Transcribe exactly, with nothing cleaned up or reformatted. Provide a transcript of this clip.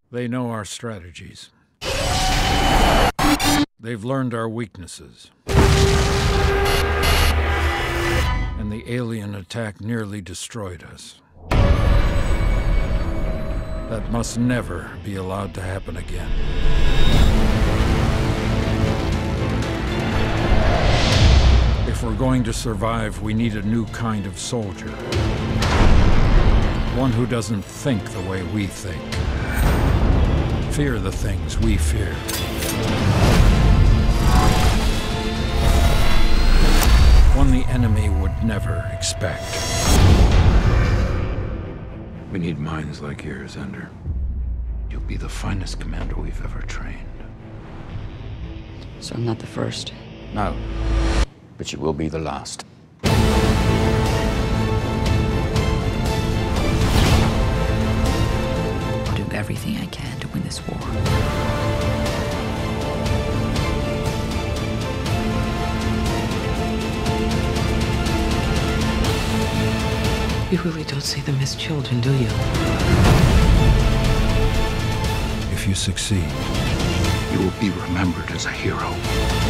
They know our strategies. They've learned our weaknesses. And the alien attack nearly destroyed us. That must never be allowed to happen again. If we're going to survive, we need a new kind of soldier. One who doesn't think the way we think. Fear the things we fear. One the enemy would never expect. We need minds like yours, Ender. You'll be the finest commander we've ever trained. So I'm not the first? No, but you will be the last. I'll do everything I can to win this war. You really don't see them as children, do you? If you succeed, You will be remembered as a hero.